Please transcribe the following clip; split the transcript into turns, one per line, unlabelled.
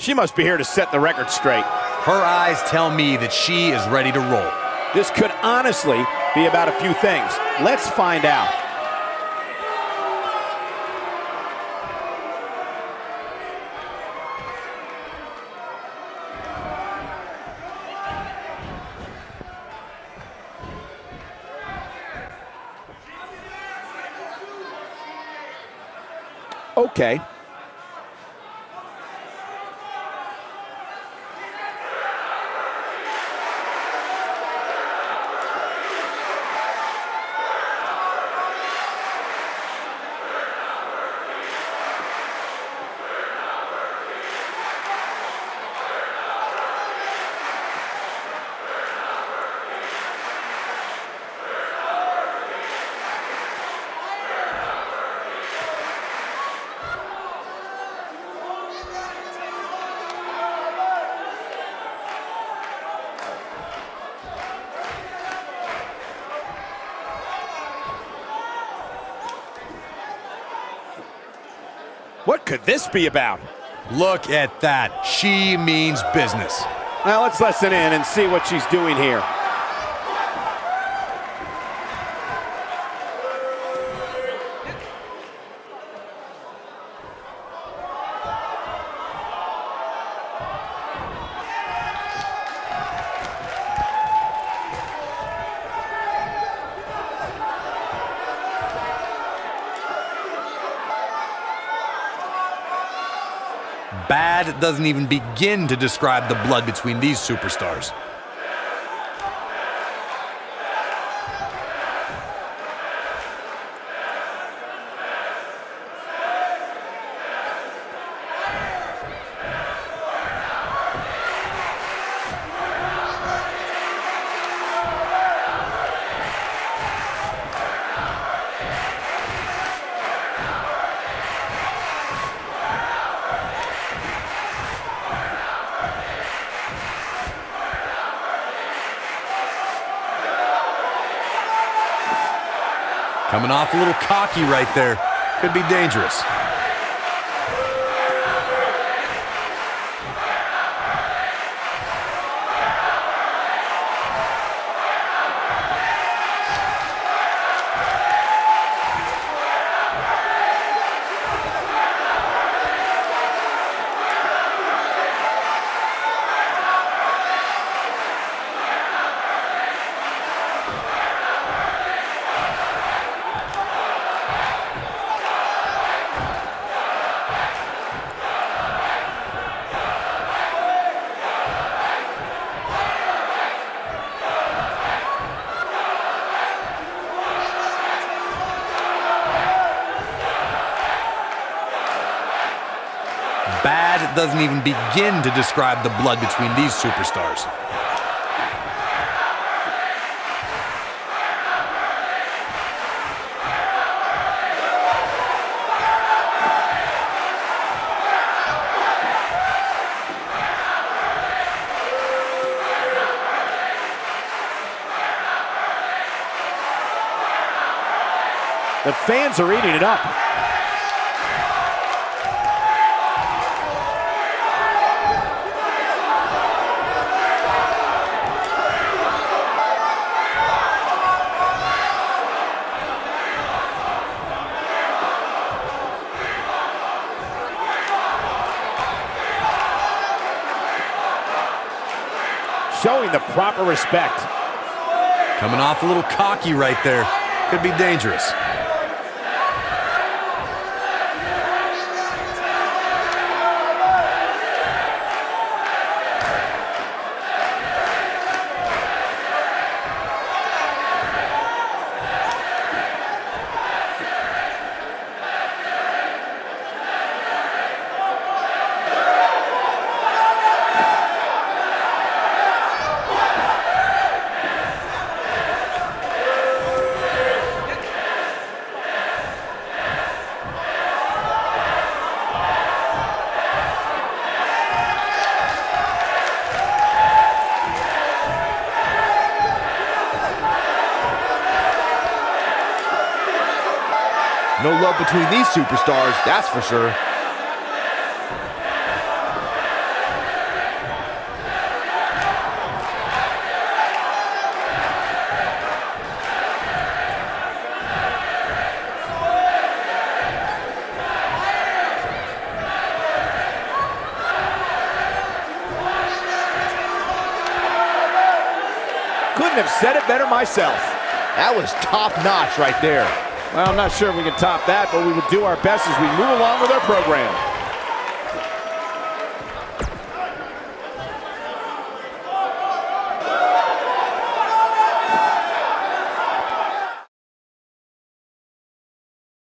She must be here to set the record straight.
Her eyes tell me that she is ready to roll.
This could honestly be about a few things. Let's find out. Okay. What could this be about?
Look at that. She means business.
Now let's listen in and see what she's doing here.
Bad doesn't even begin to describe the blood between these superstars. Coming off a little cocky right there. Could be dangerous. Bad doesn't even begin to describe the blood between these superstars.
The fans are eating it up. Showing the proper respect.
Coming off a little cocky right there. Could be dangerous.
No love between these superstars, that's for sure.
Couldn't have said it better myself.
That was top-notch right there.
Well, I'm not sure if we can top that, but we will do our best as we move along with our program.